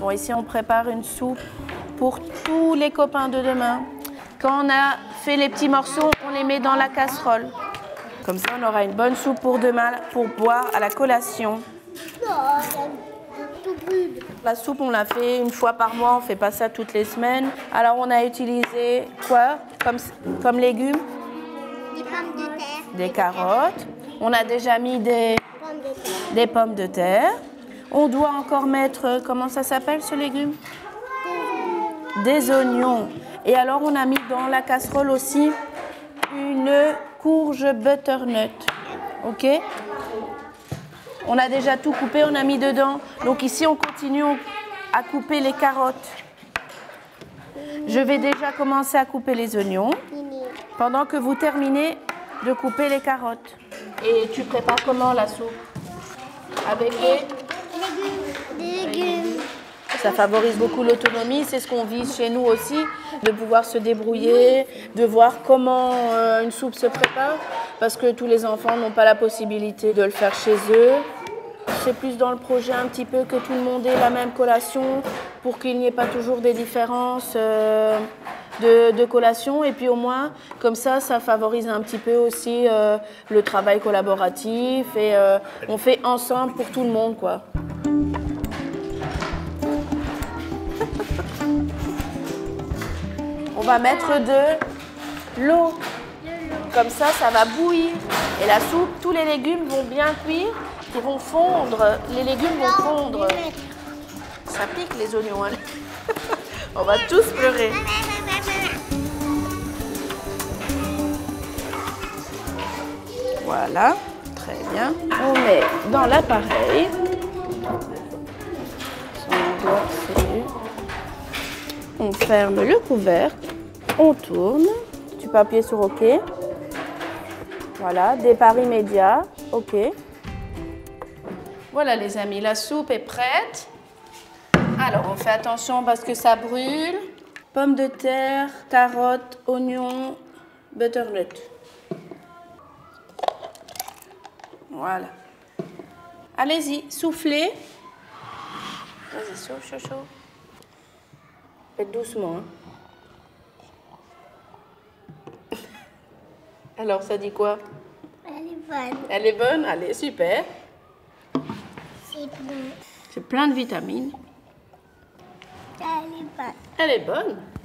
Bon, ici, on prépare une soupe pour tous les copains de demain. Quand on a fait les petits morceaux, on les met dans la casserole. Comme ça, on aura une bonne soupe pour demain, pour boire à la collation. La soupe, on l'a fait une fois par mois, on ne fait pas ça toutes les semaines. Alors, on a utilisé quoi comme légumes? Des pommes de terre. Des carottes. On a déjà mis des pommes de terre. On doit encore mettre, comment ça s'appelle ce légume? Des oignons. Et alors, on a mis dans la casserole aussi une courge butternut. OK? On a déjà tout coupé, on a mis dedans. Donc ici, on continue à couper les carottes. Je vais déjà commencer à couper les oignons pendant que vous terminez de couper les carottes. Et tu prépares comment la soupe? Avec Des légumes. Ça favorise beaucoup l'autonomie, c'est ce qu'on vise chez nous aussi, de pouvoir se débrouiller, de voir comment une soupe se prépare, parce que tous les enfants n'ont pas la possibilité de le faire chez eux. C'est plus dans le projet un petit peu que tout le monde ait la même collation, pour qu'il n'y ait pas toujours des différences de collation. Et puis au moins, comme ça favorise un petit peu aussi le travail collaboratif et on fait ensemble pour tout le monde, quoi. On va mettre de l'eau. Comme ça, ça va bouillir. Et la soupe, tous les légumes vont bien cuire, ils vont fondre. Les légumes vont fondre. Ça pique les oignons. Hein. On va tous pleurer. Voilà, très bien. On met dans l'appareil. On ferme le couvercle. On tourne. Tu peux appuyer sur OK. Voilà, départ immédiat. OK. Voilà les amis, la soupe est prête. Alors, on fait attention parce que ça brûle. Pommes de terre, carottes, oignons, butternut. Voilà. Allez-y, soufflez. Vas-y, chaud, chaud, chaud. Faites doucement. Hein. Alors, ça dit quoi? Elle est bonne. Elle est bonne? Allez, super. C'est bon. C'est plein de vitamines. Elle est bonne. Elle est bonne.